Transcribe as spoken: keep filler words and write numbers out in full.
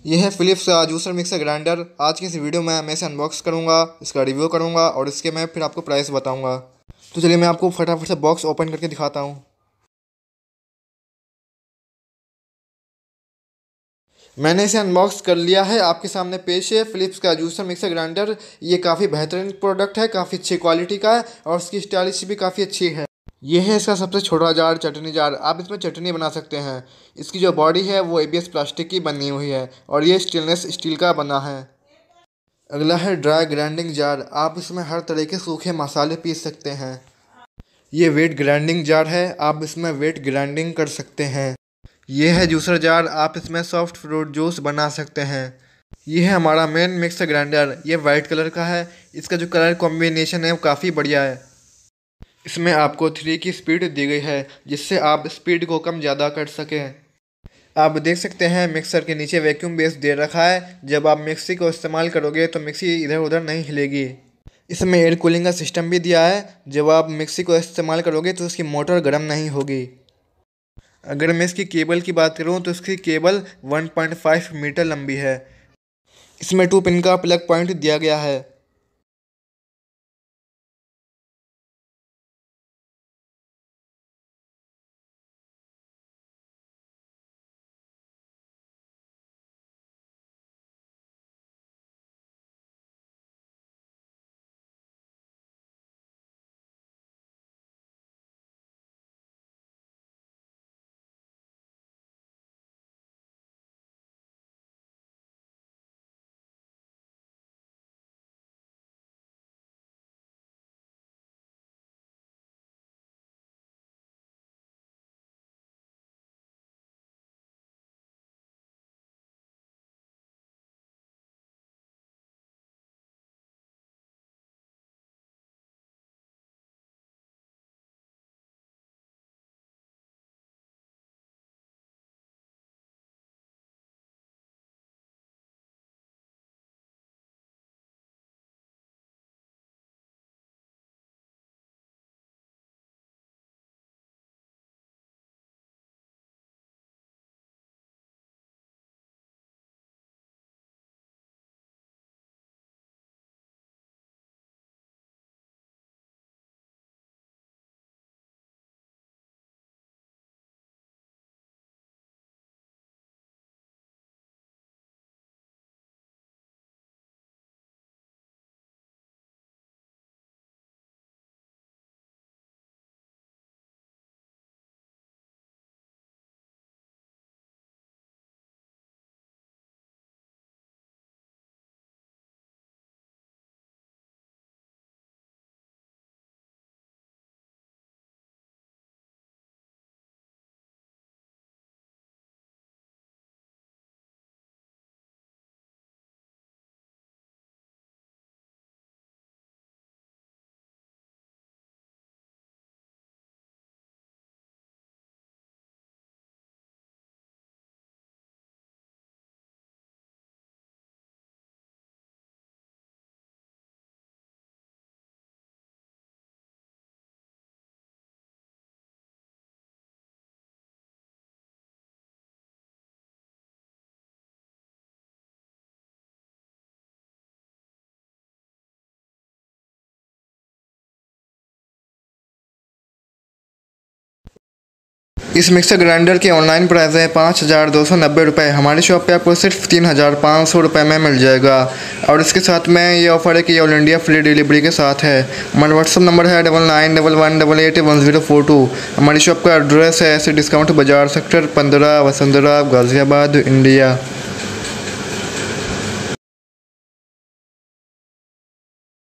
यह है फिलिप्स का जूसर मिक्सर ग्राइंडर। आज की इस वीडियो में मैं इसे अनबॉक्स करूंगा, इसका रिव्यू करूंगा और इसके मैं फिर आपको प्राइस बताऊंगा। तो चलिए मैं आपको फटाफट से बॉक्स ओपन करके दिखाता हूं। मैंने इसे अनबॉक्स कर लिया है, आपके सामने पेश है फिलिप्स का जूसर मिक्सर ग्राइंडर। ये काफ़ी बेहतरीन प्रोडक्ट है, काफ़ी अच्छी क्वालिटी का है और इसकी स्टाइलिश भी काफ़ी अच्छी है। यह है इसका सबसे छोटा जार, चटनी जार। आप इसमें चटनी बना सकते हैं। इसकी जो बॉडी है वो एबीएस प्लास्टिक की बनी हुई है और ये स्टेनलेस स्टील का बना है। अगला है ड्राई ग्राइंडिंग जार। आप इसमें हर तरह के सूखे मसाले पीस सकते हैं। ये वेट ग्राइंडिंग जार है, आप इसमें वेट ग्राइंडिंग कर सकते हैं। ये है जूसर जार, आप इसमें सॉफ्ट फ्रूट जूस बना सकते हैं। ये है हमारा मेन मिक्सर ग्राइंडर, ये वाइट कलर का है। इसका जो कलर कॉम्बिनेशन है वो काफ़ी बढ़िया है। इसमें आपको थ्री की स्पीड दी गई है जिससे आप स्पीड को कम ज़्यादा कर सकें। आप देख सकते हैं मिक्सर के नीचे वैक्यूम बेस दे रखा है। जब आप मिक्सी को इस्तेमाल करोगे तो मिक्सी इधर उधर नहीं हिलेगी। इसमें एयर कूलिंग का सिस्टम भी दिया है। जब आप मिक्सी को इस्तेमाल करोगे तो उसकी मोटर गर्म नहीं होगी। अगर मैं इसकी केबल की बात करूं तो इसकी cable one point five metre लंबी है। इसमें टू पिन का प्लग पॉइंट दिया गया है। इस मिक्सर ग्राइंडर के ऑनलाइन प्राइस है पाँच हज़ार दो सौ नब्बे रुपये। हमारी शॉप पे आपको सिर्फ तीन हज़ार पाँच सौ रुपये में मिल जाएगा और इसके साथ में ये ऑफ़र है कि ये ऑल इंडिया फ्री डिलीवरी के साथ है। हमारा व्हाट्सअप नंबर है double nine double one double eight one zero four two. हमारी शॉप का एड्रेस है ऐसे डिस्काउंट बाज़ार सेक्टर पंद्रह, वसुंधरा, गाज़ियाबाद, इंडिया।